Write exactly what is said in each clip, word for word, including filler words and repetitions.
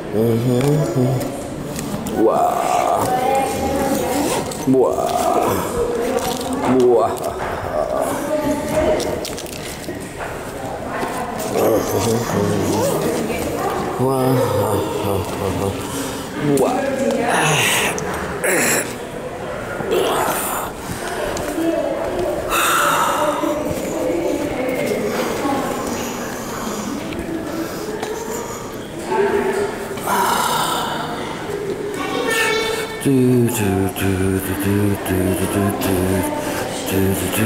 Mm-hmm. Wow. Wow. Wow. Wow. Wow. Do do do do do do do do do do do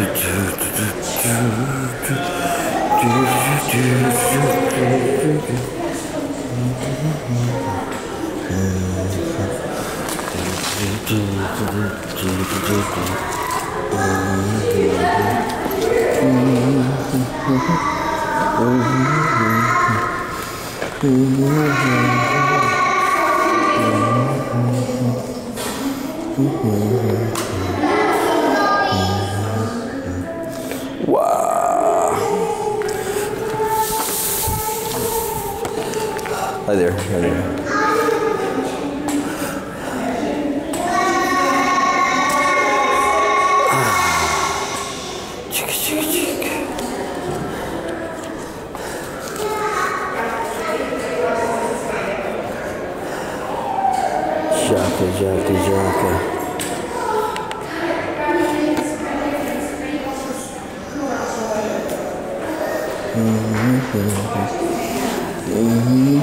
Wow. Hi there, hi there. Jaka, jaka, jaka. Mm-hmm. Mm-hmm.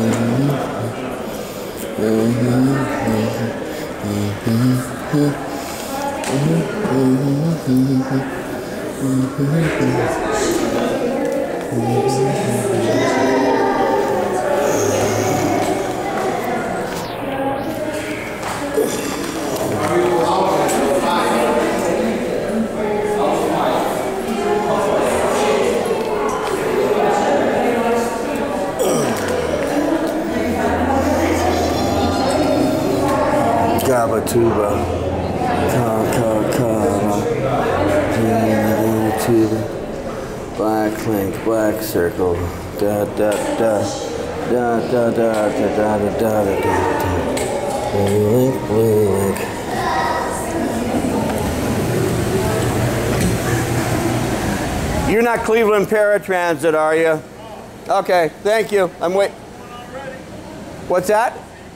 Gabatuba, ka ka ka, tuba, black link, black circle, da da da, da da da da da da da da da, blue link, blue link. You're not Cleveland Paratransit, are you? Okay, thank you. I'm wait. What's that?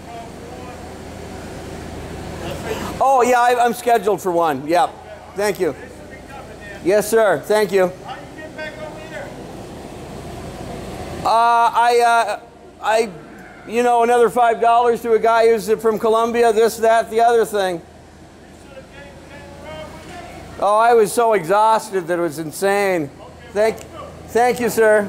Oh, yeah, I, I'm scheduled for one. Yep. Thank you. Yes, sir. Thank you. How you get back over here? Uh, I, uh, I, you know, another five dollars to a guy who's from Colombia, this, that, the other thing. Oh, I was so exhausted that it was insane. Thank, thank you, sir.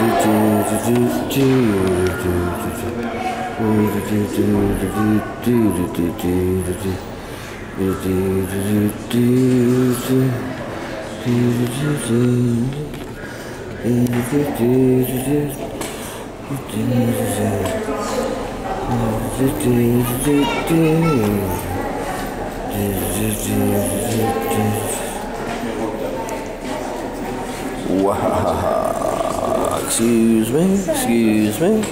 Wow, excuse me, excuse me.